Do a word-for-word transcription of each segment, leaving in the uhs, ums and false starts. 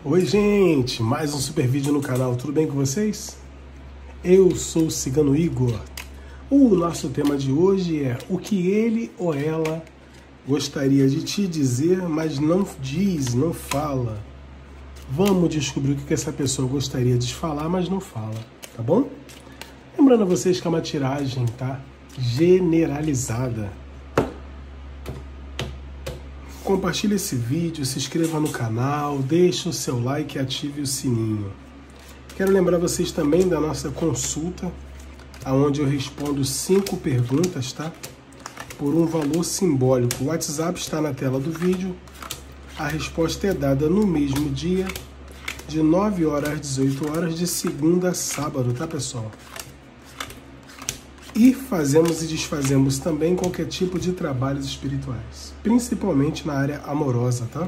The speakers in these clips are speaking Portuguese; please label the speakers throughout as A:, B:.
A: Oi gente, mais um super vídeo no canal, tudo bem com vocês? Eu sou o Cigano Igor. O nosso tema de hoje é o que ele ou ela gostaria de te dizer, mas não diz, não fala. Vamos descobrir o que essa pessoa gostaria de falar, mas não fala, tá bom? Lembrando a vocês que é uma tiragem, tá? Generalizada. Compartilhe esse vídeo, se inscreva no canal, deixe o seu like e ative o sininho. Quero lembrar vocês também da nossa consulta, onde eu respondo cinco perguntas, tá? Por um valor simbólico. O WhatsApp está na tela do vídeo. A resposta é dada no mesmo dia, de nove horas às dezoito horas, de segunda a sábado, tá, pessoal? E fazemos e desfazemos também qualquer tipo de trabalhos espirituais, principalmente na área amorosa, tá?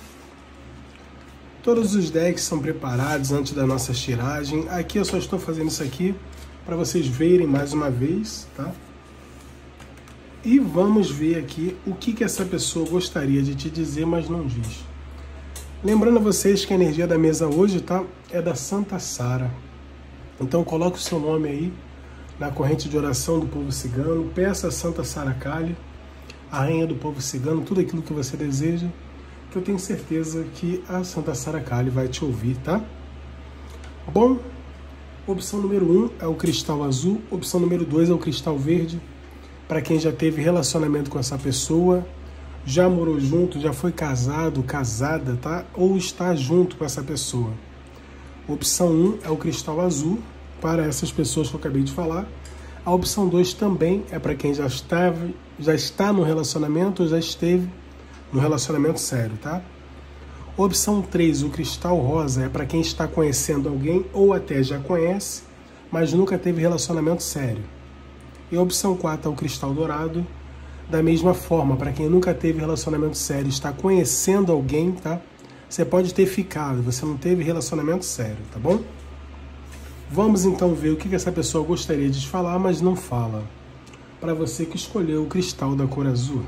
A: Todos os decks são preparados antes da nossa tiragem. Aqui eu só estou fazendo isso aqui para vocês verem mais uma vez, tá? E vamos ver aqui o que, que essa pessoa gostaria de te dizer, mas não diz. Lembrando a vocês que a energia da mesa hoje, tá? É da Santa Sara. Então coloque o seu nome aí na corrente de oração do povo cigano, peça a Santa Sara Kali, a rainha do povo cigano, tudo aquilo que você deseja, que eu tenho certeza que a Santa Sara Kali vai te ouvir, tá? Bom, opção número um é o cristal azul, opção número dois é o cristal verde, para quem já teve relacionamento com essa pessoa, já morou junto, já foi casado, casada, tá? Ou está junto com essa pessoa. Opção um é o cristal azul, para essas pessoas que eu acabei de falar. A opção dois também é para quem já estava, já está no relacionamento ou já esteve no relacionamento sério, tá? Opção três, o cristal rosa, é para quem está conhecendo alguém ou até já conhece, mas nunca teve relacionamento sério. E a opção quatro é o cristal dourado, da mesma forma, para quem nunca teve relacionamento sério, está conhecendo alguém, tá? Você pode ter ficado, você não teve relacionamento sério, tá bom? Vamos então ver o que essa pessoa gostaria de falar, mas não fala. Para você que escolheu o cristal da cor azul.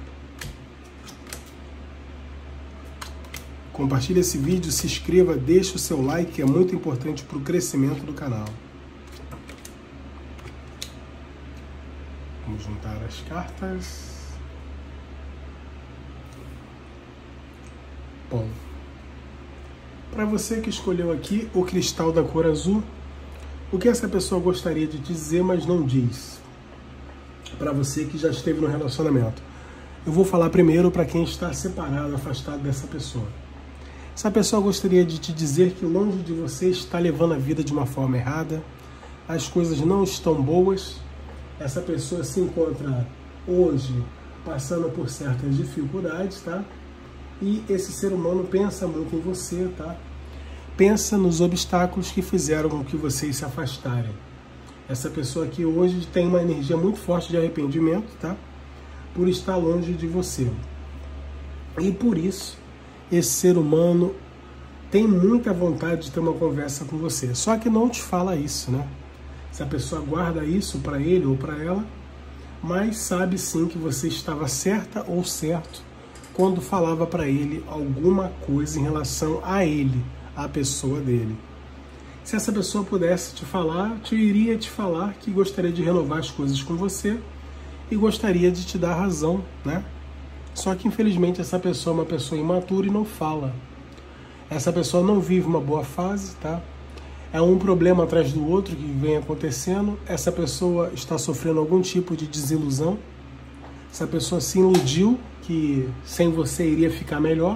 A: Compartilhe esse vídeo, se inscreva, deixe o seu like, que é muito importante para o crescimento do canal. Vamos juntar as cartas. Bom, para você que escolheu aqui o cristal da cor azul, o que essa pessoa gostaria de dizer, mas não diz? Para você que já esteve no relacionamento. Eu vou falar primeiro para quem está separado, afastado dessa pessoa. Essa pessoa gostaria de te dizer que longe de você está levando a vida de uma forma errada, as coisas não estão boas, essa pessoa se encontra hoje passando por certas dificuldades, tá? E esse ser humano pensa muito em você, tá? Pensa nos obstáculos que fizeram com que vocês se afastarem. Essa pessoa aqui hoje tem uma energia muito forte de arrependimento, tá? Por estar longe de você. E por isso, esse ser humano tem muita vontade de ter uma conversa com você. Só que não te fala isso, né? Essa pessoa guarda isso para ele ou para ela, mas sabe sim que você estava certa ou certo quando falava para ele alguma coisa em relação a ele, a pessoa dele. Se essa pessoa pudesse te falar, te iria te falar que gostaria de renovar as coisas com você e gostaria de te dar razão, né? Só que infelizmente essa pessoa é uma pessoa imatura e não fala. Essa pessoa não vive uma boa fase, tá? É um problema atrás do outro que vem acontecendo. Essa pessoa está sofrendo algum tipo de desilusão. Essa pessoa se iludiu que sem você iria ficar melhor.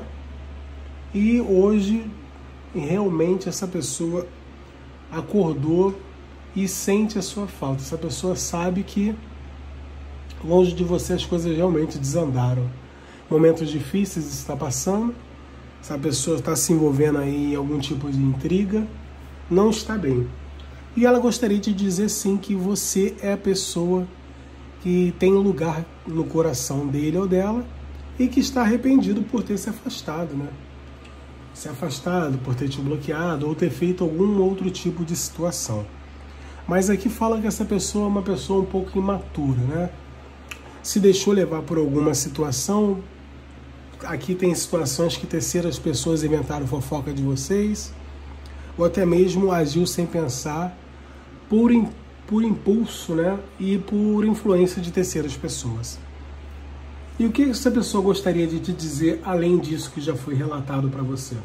A: E hoje realmente essa pessoa acordou e sente a sua falta. Essa pessoa sabe que longe de você as coisas realmente desandaram. Momentos difíceis está passando. Essa pessoa está se envolvendo aí em algum tipo de intriga. Não está bem. E ela gostaria de dizer sim que você é a pessoa que tem um lugar no coração dele ou dela e que está arrependido por ter se afastado, né? Se afastado, por ter te bloqueado ou ter feito algum outro tipo de situação. Mas aqui fala que essa pessoa é uma pessoa um pouco imatura, né? Se deixou levar por alguma situação, aqui tem situações que terceiras pessoas inventaram fofoca de vocês, ou até mesmo agiu sem pensar, por, por impulso, né? E por influência de terceiras pessoas. E o que essa pessoa gostaria de te dizer, além disso que já foi relatado para você?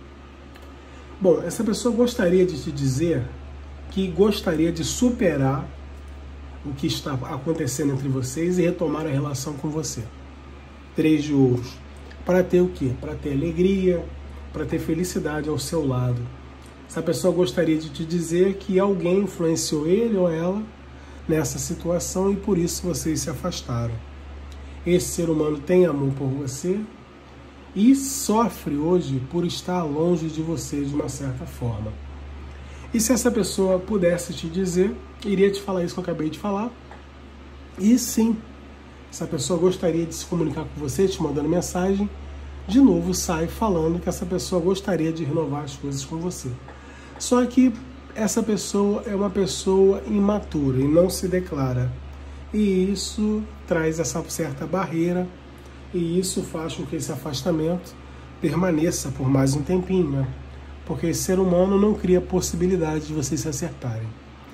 A: Bom, essa pessoa gostaria de te dizer que gostaria de superar o que está acontecendo entre vocês e retomar a relação com você. Três de ouros. Para ter o quê? Para ter alegria, para ter felicidade ao seu lado. Essa pessoa gostaria de te dizer que alguém influenciou ele ou ela nessa situação e por isso vocês se afastaram. Esse ser humano tem amor por você e sofre hoje por estar longe de você de uma certa forma. E se essa pessoa pudesse te dizer, iria te falar isso que eu acabei de falar. E sim, essa pessoa gostaria de se comunicar com você, te mandando mensagem. De novo, sai falando que essa pessoa gostaria de renovar as coisas com você. Só que essa pessoa é uma pessoa imatura e não se declara. E isso traz essa certa barreira e isso faz com que esse afastamento permaneça por mais um tempinho, né? Porque esse ser humano não cria possibilidade de vocês se acertarem.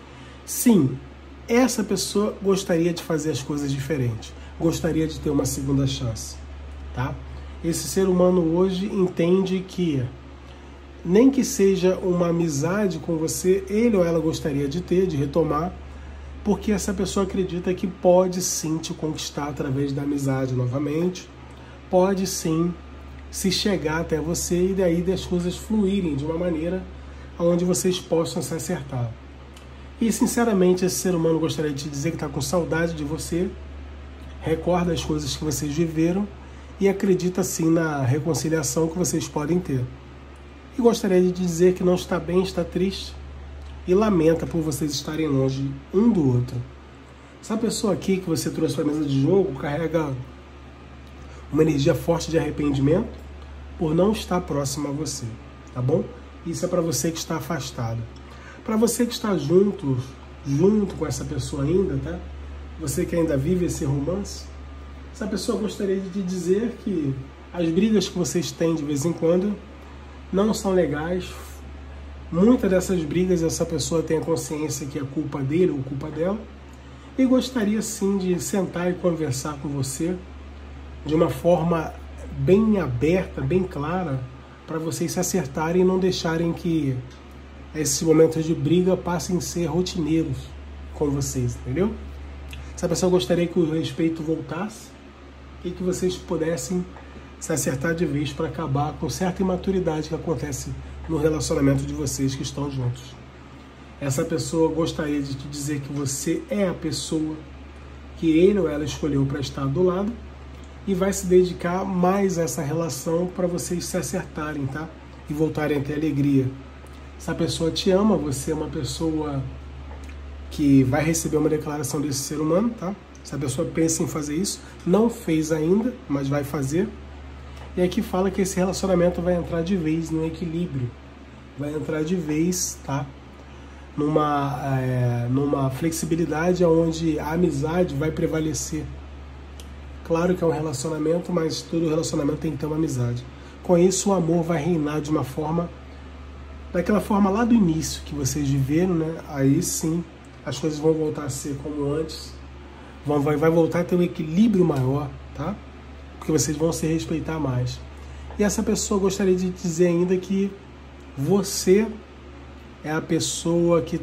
A: Sim, essa pessoa gostaria de fazer as coisas diferentes, gostaria de ter uma segunda chance, tá? Esse ser humano hoje entende que nem que seja uma amizade com você, ele ou ela gostaria de ter, de retomar, porque essa pessoa acredita que pode sim te conquistar através da amizade novamente, pode sim se chegar até você e daí das coisas fluírem de uma maneira onde vocês possam se acertar. E sinceramente esse ser humano gostaria de te dizer que está com saudade de você, recorda as coisas que vocês viveram e acredita sim na reconciliação que vocês podem ter. E gostaria de dizer que não está bem, está triste e lamenta por vocês estarem longe um do outro. Essa pessoa aqui que você trouxe para a mesa de jogo carrega uma energia forte de arrependimento por não estar próximo a você, tá bom? Isso é para você que está afastado. Para você que está junto, junto com essa pessoa ainda, tá? Você que ainda vive esse romance, essa pessoa gostaria de te dizer que as brigas que vocês têm de vez em quando não são legais. Muitas dessas brigas essa pessoa tem a consciência que é culpa dele ou culpa dela e gostaria sim de sentar e conversar com você de uma forma bem aberta, bem clara, para vocês se acertarem e não deixarem que esses momentos de briga passem a ser rotineiros com vocês, entendeu? Essa pessoa gostaria que o respeito voltasse e que vocês pudessem se acertar de vez para acabar com certa imaturidade que acontece no relacionamento de vocês que estão juntos. Essa pessoa gostaria de te dizer que você é a pessoa que ele ou ela escolheu para estar do lado e vai se dedicar mais a essa relação para vocês se acertarem, tá? E voltarem a ter alegria. Essa pessoa te ama, você é uma pessoa que vai receber uma declaração desse ser humano, tá? Essa pessoa pensa em fazer isso, não fez ainda, mas vai fazer. E aqui fala que esse relacionamento vai entrar de vez no equilíbrio, vai entrar de vez, tá? Numa, é, numa flexibilidade onde a amizade vai prevalecer. Claro que é um relacionamento, mas todo relacionamento tem que ter uma amizade. Com isso, o amor vai reinar de uma forma, daquela forma lá do início que vocês viveram, né? Aí sim, as coisas vão voltar a ser como antes, vão, vai, vai voltar a ter um equilíbrio maior, tá? Porque vocês vão se respeitar mais. E essa pessoa gostaria de dizer ainda que você é a pessoa que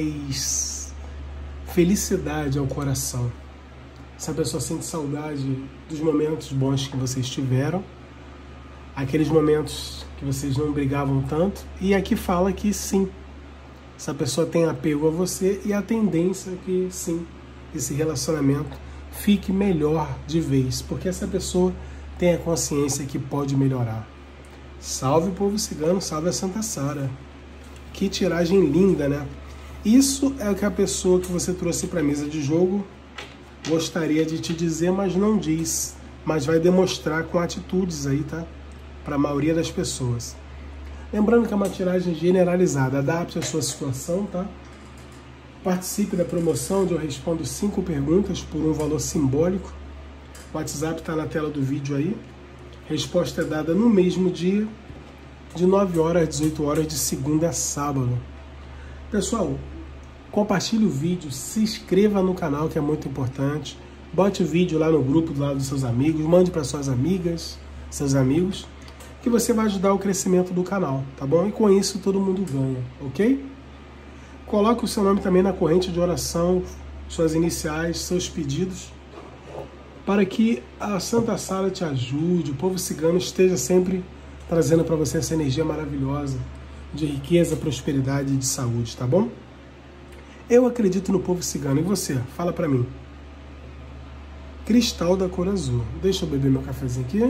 A: traz felicidade ao coração. Essa pessoa sente saudade dos momentos bons que vocês tiveram, aqueles momentos que vocês não brigavam tanto, e aqui fala que sim, essa pessoa tem apego a você e a tendência é que sim, esse relacionamento fique melhor de vez, porque essa pessoa tem a consciência que pode melhorar. Salve o povo cigano, salve a Santa Sara. Que tiragem linda, né? Isso é o que a pessoa que você trouxe para a mesa de jogo gostaria de te dizer, mas não diz, mas vai demonstrar com atitudes aí, tá? Para a maioria das pessoas. Lembrando que é uma tiragem generalizada, adapte a sua situação, tá? Participe da promoção onde eu respondo cinco perguntas por um valor simbólico. O WhatsApp está na tela do vídeo aí. Resposta é dada no mesmo dia, de nove horas às dezoito horas, de segunda a sábado. Pessoal, compartilhe o vídeo, se inscreva no canal, que é muito importante. Bote o vídeo lá no grupo do lado dos seus amigos, mande para suas amigas, seus amigos, que você vai ajudar o crescimento do canal, tá bom? E com isso todo mundo ganha, ok? Coloque o seu nome também na corrente de oração, suas iniciais, seus pedidos, para que a Santa Sara te ajude, o povo cigano esteja sempre trazendo para você essa energia maravilhosa de riqueza, prosperidade e de saúde, tá bom? Eu acredito no povo cigano. E você? Fala para mim. Cristal da cor azul. Deixa eu beber meu cafezinho aqui.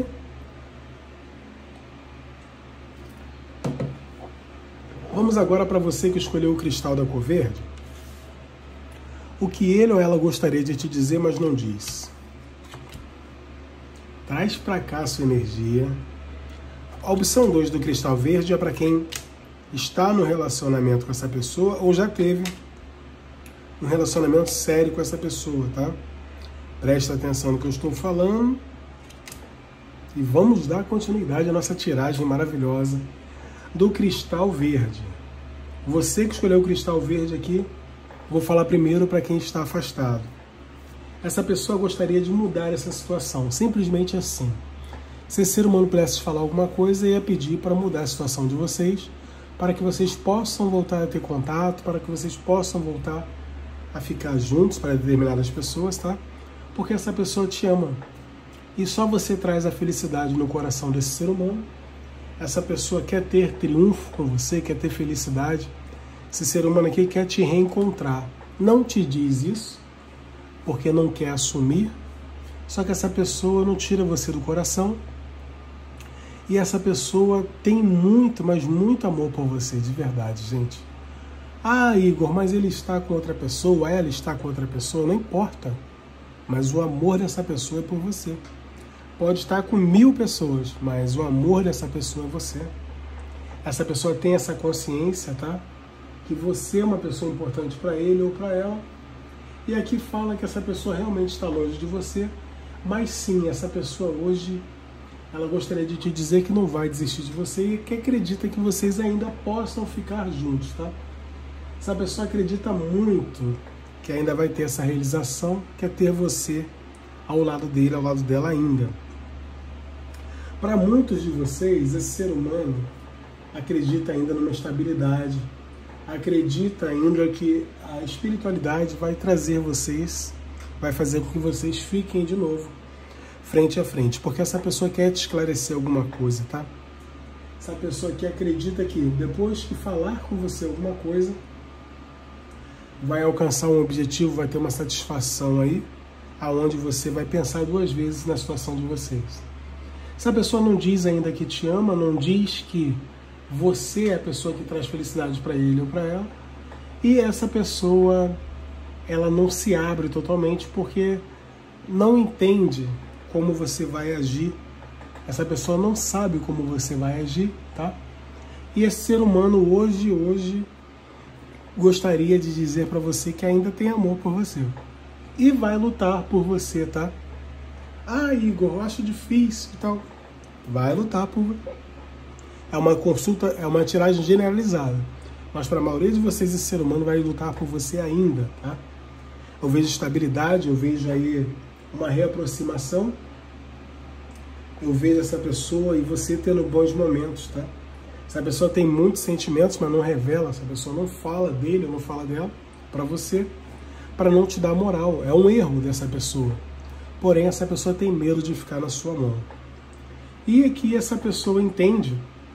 A: Vamos agora para você que escolheu o cristal da cor verde. O que ele ou ela gostaria de te dizer, mas não diz. Traz para cá a sua energia. A opção dois do cristal verde é para quem está no relacionamento com essa pessoa ou já teve um relacionamento sério com essa pessoa, tá? Presta atenção no que eu estou falando e vamos dar continuidade à nossa tiragem maravilhosa do cristal verde. Você que escolheu o cristal verde aqui, vou falar primeiro para quem está afastado. Essa pessoa gostaria de mudar essa situação, simplesmente assim. Se esse ser humano pudesse falar alguma coisa, eu ia pedir para mudar a situação de vocês, para que vocês possam voltar a ter contato, para que vocês possam voltar a ficar juntos para determinadas pessoas, tá? Porque essa pessoa te ama. E só você traz a felicidade no coração desse ser humano. Essa pessoa quer ter triunfo com você, quer ter felicidade. Esse ser humano aqui quer te reencontrar. Não te diz isso, porque não quer assumir. Só que essa pessoa não tira você do coração. E essa pessoa tem muito, mas muito amor por você, de verdade, gente. Ah, Igor, mas ele está com outra pessoa, ela está com outra pessoa, não importa. Mas o amor dessa pessoa é por você. Pode estar com mil pessoas, mas o amor dessa pessoa é você. Essa pessoa tem essa consciência, tá? Que você é uma pessoa importante para ele ou para ela. E aqui fala que essa pessoa realmente está longe de você, mas sim, essa pessoa hoje, ela gostaria de te dizer que não vai desistir de você e que acredita que vocês ainda possam ficar juntos, tá? Essa pessoa acredita muito que ainda vai ter essa realização, que é ter você ao lado dele, ao lado dela ainda. Para muitos de vocês, esse ser humano acredita ainda numa estabilidade, acredita ainda que a espiritualidade vai trazer vocês, vai fazer com que vocês fiquem de novo frente a frente, porque essa pessoa quer te esclarecer alguma coisa, tá? Essa pessoa que acredita que depois que falar com você alguma coisa, vai alcançar um objetivo, vai ter uma satisfação aí, aonde você vai pensar duas vezes na situação de vocês. Essa pessoa não diz ainda que te ama, não diz que você é a pessoa que traz felicidade para ele ou para ela, e essa pessoa, ela não se abre totalmente porque não entende como você vai agir. Essa pessoa não sabe como você vai agir, tá? E esse ser humano hoje, hoje, gostaria de dizer para você que ainda tem amor por você. E vai lutar por você, tá? Ah, Igor, eu acho difícil e tal. Vai lutar por você. É uma consulta, é uma tiragem generalizada. Mas para a maioria de vocês, esse ser humano vai lutar por você ainda, tá? Eu vejo estabilidade, eu vejo aí uma reaproximação. Eu vejo essa pessoa e você tendo bons momentos, tá? Essa pessoa tem muitos sentimentos, mas não revela. Essa pessoa não fala dele ou não fala dela para você, para não te dar moral. É um erro dessa pessoa. Porém, essa pessoa tem medo de ficar na sua mão. E aqui essa pessoa entende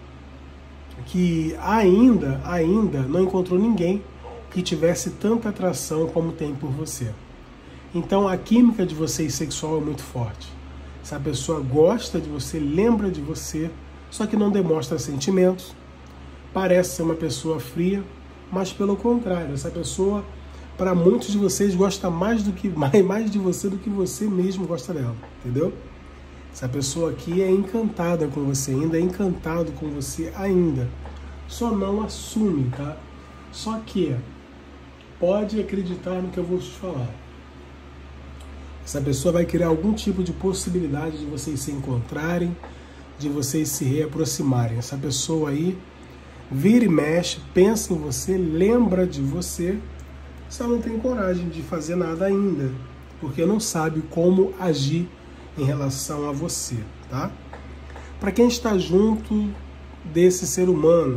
A: que ainda, ainda não encontrou ninguém que tivesse tanta atração como tem por você. Então a química de vocês sexual é muito forte. Essa pessoa gosta de você, lembra de você, só que não demonstra sentimentos. Parece ser uma pessoa fria, mas pelo contrário, essa pessoa, para muitos de vocês, gosta mais, do que, mais, mais de você do que você mesmo gosta dela, entendeu? Essa pessoa aqui é encantada com você ainda, é encantado com você ainda. Só não assume, tá? Só que pode acreditar no que eu vou te falar. Essa pessoa vai criar algum tipo de possibilidade de vocês se encontrarem, de vocês se reaproximarem. Essa pessoa aí vira e mexe, pensa em você, lembra de você, só não tem coragem de fazer nada ainda, porque não sabe como agir em relação a você, tá? Para quem está junto desse ser humano,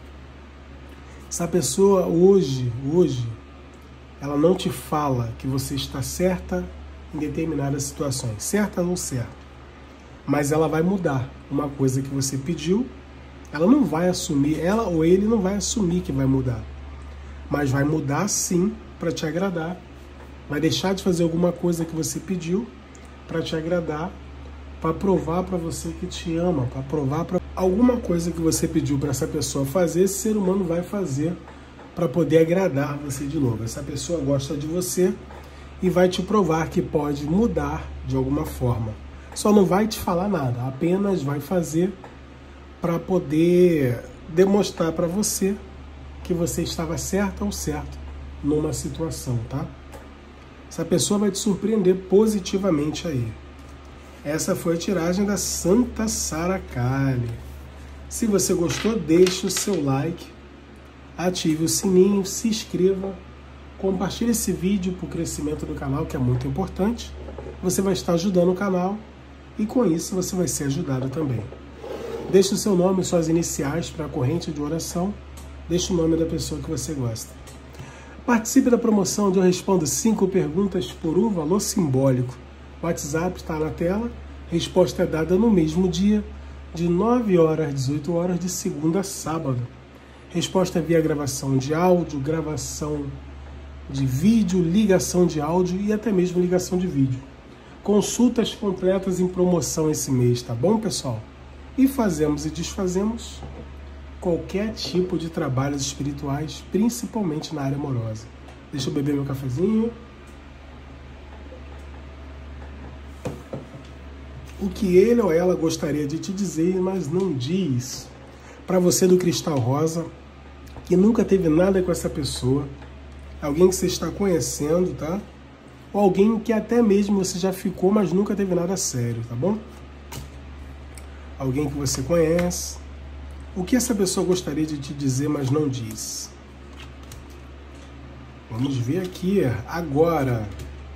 A: essa pessoa hoje, hoje, ela não te fala que você está certa em determinadas situações, certa ou certa, mas ela vai mudar uma coisa que você pediu. Ela não vai assumir, ela ou ele não vai assumir que vai mudar, mas vai mudar sim para te agradar, vai deixar de fazer alguma coisa que você pediu para te agradar, para provar para você que te ama, para provar para alguma coisa que você pediu para essa pessoa fazer, esse ser humano vai fazer para poder agradar você de novo. Essa pessoa gosta de você e vai te provar que pode mudar de alguma forma. Só não vai te falar nada, apenas vai fazer para poder demonstrar para você que você estava certa ou certo numa situação, tá? Essa pessoa vai te surpreender positivamente aí. Essa foi a tiragem da Santa Sara Kali. Se você gostou, deixe o seu like, ative o sininho, se inscreva, compartilhe esse vídeo para o crescimento do canal, que é muito importante. Você vai estar ajudando o canal e com isso você vai ser ajudado também. Deixe o seu nome e suas iniciais para a corrente de oração. Deixe o nome da pessoa que você gosta. Participe da promoção onde eu respondo cinco perguntas por um valor simbólico. O WhatsApp está na tela. Resposta é dada no mesmo dia, de nove horas às dezoito horas, de segunda a sábado. Resposta é via gravação de áudio, gravação de vídeo, ligação de áudio e até mesmo ligação de vídeo. Consultas completas em promoção esse mês, tá bom, pessoal? E fazemos e desfazemos qualquer tipo de trabalhos espirituais, principalmente na área amorosa. Deixa eu beber meu cafezinho. O que ele ou ela gostaria de te dizer, mas não diz. Para você do Cristal Rosa, que nunca teve nada com essa pessoa, alguém que você está conhecendo, tá? Ou alguém que até mesmo você já ficou, mas nunca teve nada sério, tá bom? Alguém que você conhece. O que essa pessoa gostaria de te dizer, mas não diz? Vamos ver aqui agora.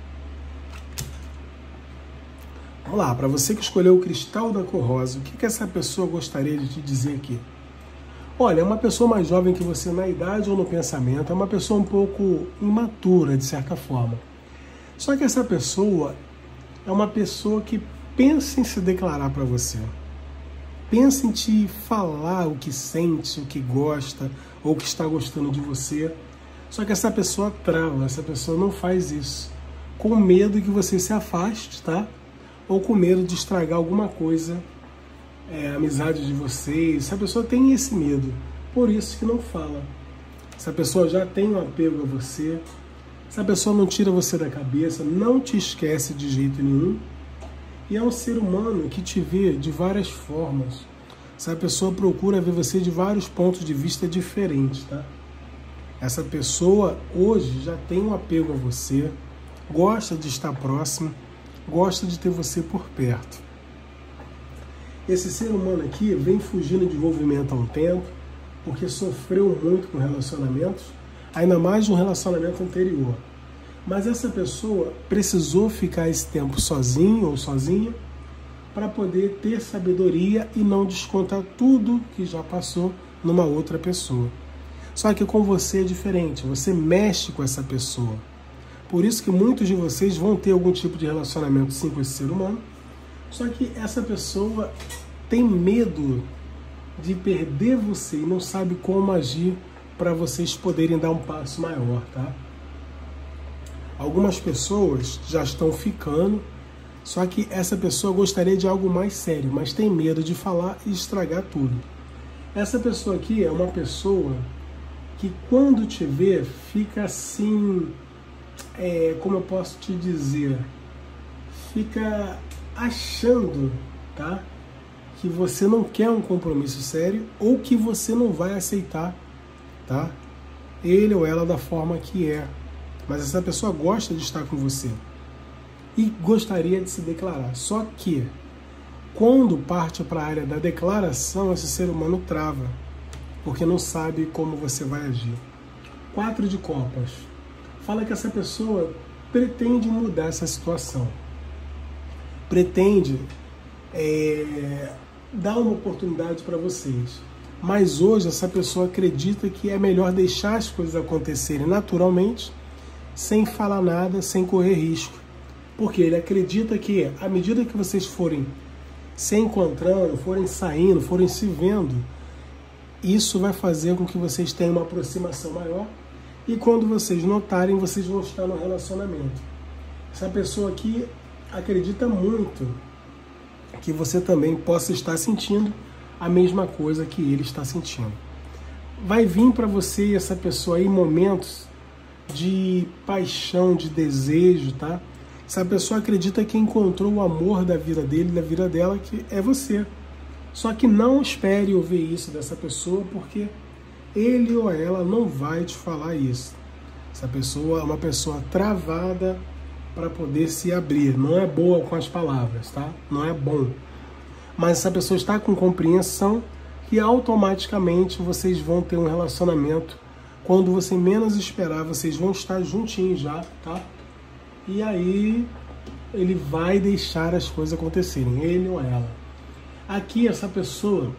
A: Vamos lá, para você que escolheu o Cristal da Cor Rosa, o que, que essa pessoa gostaria de te dizer aqui? Olha, é uma pessoa mais jovem que você na idade ou no pensamento, é uma pessoa um pouco imatura, de certa forma. Só que essa pessoa é uma pessoa que pensa em se declarar para você. Pensa em te falar o que sente, o que gosta, ou o que está gostando de você. Só que essa pessoa trava, essa pessoa não faz isso. Com medo que você se afaste, tá? Ou com medo de estragar alguma coisa, é, a amizade de vocês. Essa pessoa tem esse medo, por isso que não fala. Essa pessoa já tem um apego a você. Essa pessoa não tira você da cabeça, não te esquece de jeito nenhum. E é um ser humano que te vê de várias formas. Essa pessoa procura ver você de vários pontos de vista diferentes, tá? Essa pessoa hoje já tem um apego a você, gosta de estar próximo, gosta de ter você por perto. Esse ser humano aqui vem fugindo de envolvimento há um tempo, porque sofreu muito com relacionamentos, ainda mais no relacionamento anterior. Mas essa pessoa precisou ficar esse tempo sozinho ou sozinha para poder ter sabedoria e não descontar tudo que já passou numa outra pessoa. Só que com você é diferente, você mexe com essa pessoa. Por isso que muitos de vocês vão ter algum tipo de relacionamento sim com esse ser humano, só que essa pessoa tem medo de perder você e não sabe como agir para vocês poderem dar um passo maior, tá? Algumas pessoas já estão ficando, só que essa pessoa gostaria de algo mais sério, mas tem medo de falar e estragar tudo. Essa pessoa aqui é uma pessoa que quando te vê, fica assim, é, como eu posso te dizer, fica achando, tá, que você não quer um compromisso sério ou que você não vai aceitar, tá, ele ou ela da forma que é. Mas essa pessoa gosta de estar com você e gostaria de se declarar. Só que Quando parte para a área da declaração, esse ser humano trava, porque não sabe como você vai agir. Quatro de copas. Fala que essa pessoa pretende mudar essa situação. Pretende é, dar uma oportunidade para vocês. Mas hoje essa pessoa acredita que é melhor deixar as coisas acontecerem naturalmente, sem falar nada, sem correr risco. Porque ele acredita que, à medida que vocês forem se encontrando, forem saindo, forem se vendo, isso vai fazer com que vocês tenham uma aproximação maior e quando vocês notarem, vocês vão estar no relacionamento. Essa pessoa aqui acredita muito que você também possa estar sentindo a mesma coisa que ele está sentindo. Vai vir para você e essa pessoa aí momentos de paixão, de desejo, tá? Essa pessoa acredita que encontrou o amor da vida dele, da vida dela, que é você. Só que não espere ouvir isso dessa pessoa, porque ele ou ela não vai te falar isso. Essa pessoa é uma pessoa travada para poder se abrir. Não é boa com as palavras, tá? Não é bom. Mas essa pessoa está com compreensão que automaticamente vocês vão ter um relacionamento. Quando você menos esperar, vocês vão estar juntinhos já, tá? E aí ele vai deixar as coisas acontecerem, ele ou ela. Aqui essa pessoa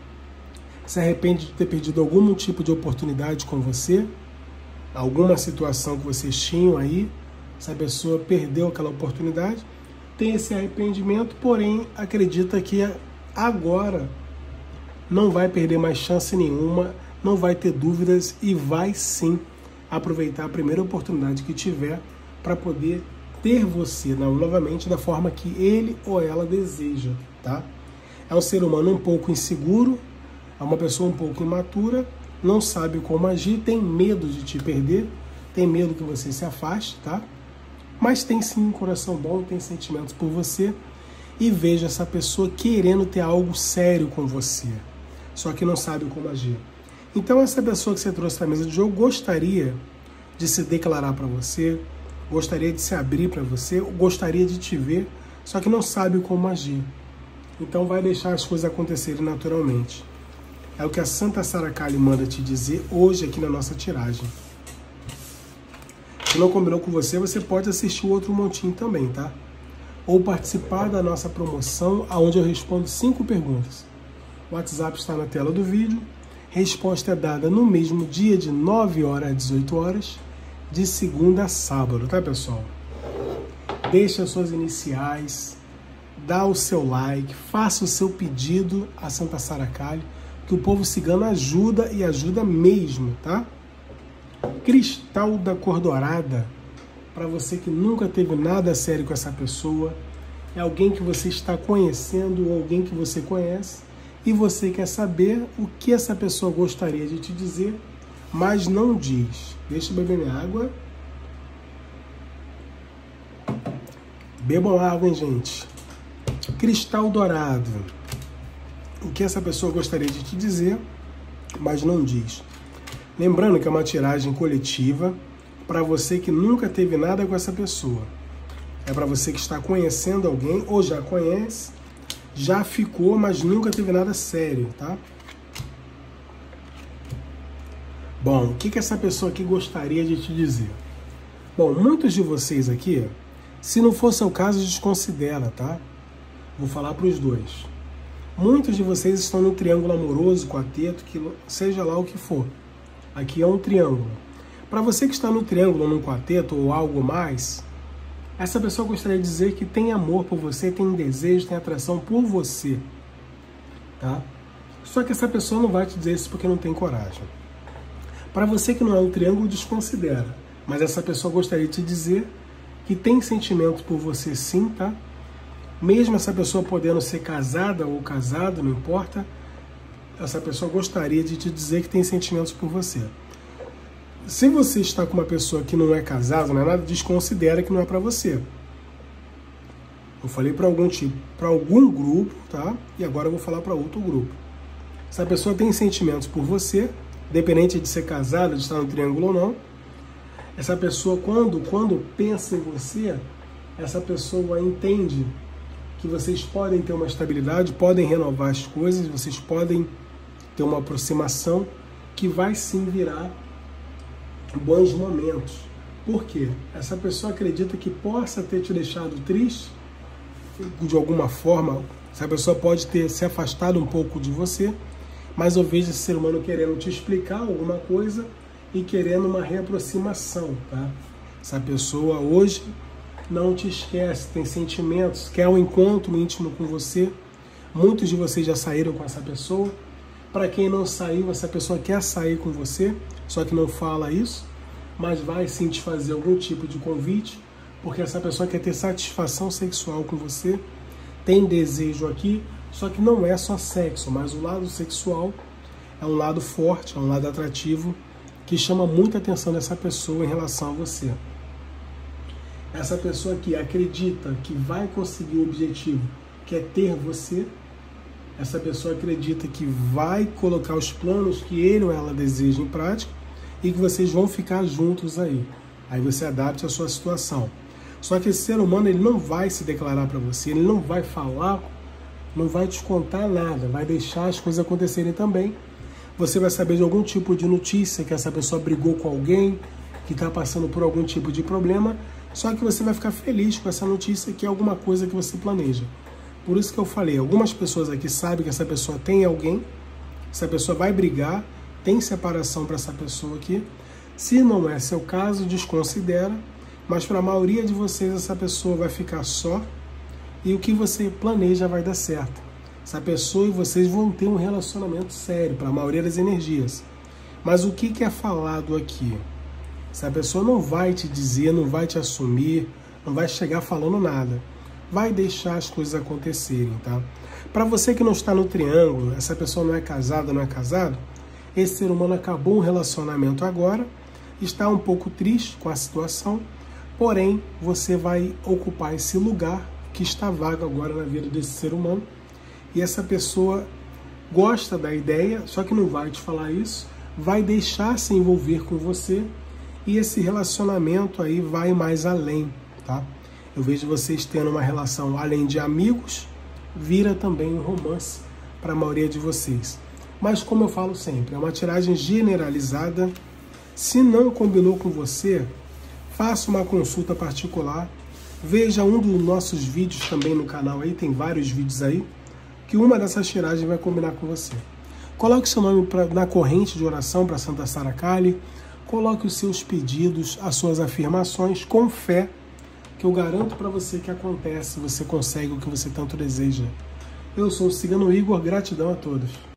A: se arrepende de ter perdido algum tipo de oportunidade com você, alguma situação que vocês tinham aí, essa pessoa perdeu aquela oportunidade, tem esse arrependimento, porém acredita que agora não vai perder mais chance nenhuma, não vai ter dúvidas e vai sim aproveitar a primeira oportunidade que tiver para poder ter você novamente da forma que ele ou ela deseja, tá? É um ser humano um pouco inseguro, é uma pessoa um pouco imatura, não sabe como agir, tem medo de te perder, tem medo que você se afaste, tá? Mas tem sim um coração bom, tem sentimentos por você e veja essa pessoa querendo ter algo sério com você, só que não sabe como agir. Então essa pessoa que você trouxe para a mesa de jogo gostaria de se declarar para você, gostaria de se abrir para você, gostaria de te ver, só que não sabe como agir. Então vai deixar as coisas acontecerem naturalmente. É o que a Santa Sara Kali manda te dizer hoje aqui na nossa tiragem. Se não combinou com você, você pode assistir o outro montinho também, tá? Ou participar da nossa promoção, onde eu respondo cinco perguntas. O WhatsApp está na tela do vídeo. Resposta é dada no mesmo dia de nove horas às dezoito horas, de segunda a sábado, tá, pessoal? Deixe as suas iniciais, dá o seu like, faça o seu pedido a Santa Sara Kali, que o povo cigano ajuda e ajuda mesmo, tá? Cristal da cor dourada, para você que nunca teve nada sério com essa pessoa, é alguém que você está conhecendo ou alguém que você conhece, e você quer saber o que essa pessoa gostaria de te dizer, mas não diz. Deixa eu beber minha água. Bebam água, hein, gente? Cristal dourado. O que essa pessoa gostaria de te dizer, mas não diz. Lembrando que é uma tiragem coletiva para você que nunca teve nada com essa pessoa. É para você que está conhecendo alguém ou já conhece, já ficou, mas nunca teve nada sério, tá? Bom, o que, que essa pessoa aqui gostaria de te dizer? Bom, muitos de vocês aqui, se não for seu caso, desconsidera, tá? Vou falar para os dois. Muitos de vocês estão no triângulo amoroso, quarteto, que seja lá o que for. Aqui é um triângulo. Para você que está no triângulo ou no quarteto ou algo mais, essa pessoa gostaria de dizer que tem amor por você, tem desejo, tem atração por você, tá? Só que essa pessoa não vai te dizer isso porque não tem coragem. Para você que não é um triângulo, desconsidera. Mas essa pessoa gostaria de te dizer que tem sentimento por você sim, tá? Mesmo essa pessoa podendo ser casada ou casado, não importa, essa pessoa gostaria de te dizer que tem sentimentos por você. Se você está com uma pessoa que não é casada, não é nada, desconsidera que não é para você. Eu falei para algum tipo, para algum grupo, tá? E agora eu vou falar para outro grupo. Se a pessoa tem sentimentos por você, independente de ser casada, de estar no triângulo ou não, essa pessoa, quando, quando pensa em você, essa pessoa entende que vocês podem ter uma estabilidade, podem renovar as coisas, vocês podem ter uma aproximação que vai sim virar bons momentos. Por quê? Essa pessoa acredita que possa ter te deixado triste de alguma forma. Essa pessoa pode ter se afastado um pouco de você, mas eu vejo esse ser humano querendo te explicar alguma coisa e querendo uma reaproximação, tá? Essa pessoa hoje não te esquece, tem sentimentos, quer um encontro íntimo com você. Muitos de vocês já saíram com essa pessoa. Para quem não saiu, essa pessoa quer sair com você, só que não fala isso, mas vai sim te fazer algum tipo de convite, porque essa pessoa quer ter satisfação sexual com você, tem desejo aqui, só que não é só sexo, mas o lado sexual é um lado forte, é um lado atrativo, que chama muita atenção dessa pessoa em relação a você. Essa pessoa que acredita que vai conseguir o objetivo, que é ter você, essa pessoa acredita que vai colocar os planos que ele ou ela deseja em prática e que vocês vão ficar juntos aí. Aí você adapte a sua situação. Só que esse ser humano, ele não vai se declarar para você, ele não vai falar, não vai te contar nada, vai deixar as coisas acontecerem também. Você vai saber de algum tipo de notícia que essa pessoa brigou com alguém, que está passando por algum tipo de problema, só que você vai ficar feliz com essa notícia, que é alguma coisa que você planeja. Por isso que eu falei, algumas pessoas aqui sabem que essa pessoa tem alguém, essa pessoa vai brigar, tem separação para essa pessoa aqui. Se não é seu caso, desconsidera, mas para a maioria de vocês essa pessoa vai ficar só e o que você planeja vai dar certo. Essa pessoa e vocês vão ter um relacionamento sério para a maioria das energias. Mas o que, que é falado aqui? Essa pessoa não vai te dizer, não vai te assumir, não vai chegar falando nada. Vai deixar as coisas acontecerem, tá? Para você que não está no triângulo, essa pessoa não é casada, não é casado, esse ser humano acabou um relacionamento agora, está um pouco triste com a situação, porém você vai ocupar esse lugar que está vago agora na vida desse ser humano, e essa pessoa gosta da ideia, só que não vai te falar isso, vai deixar se envolver com você, e esse relacionamento aí vai mais além, tá? Eu vejo vocês tendo uma relação além de amigos, vira também um romance para a maioria de vocês. Mas como eu falo sempre, é uma tiragem generalizada. Se não combinou com você, faça uma consulta particular. Veja um dos nossos vídeos também no canal aí, tem vários vídeos aí, que uma dessas tiragens vai combinar com você. Coloque seu nome pra, na corrente de oração para Santa Sara Kali, coloque os seus pedidos, as suas afirmações com fé, que eu garanto para você que acontece, você consegue o que você tanto deseja. Eu sou o Cigano Igor, gratidão a todos.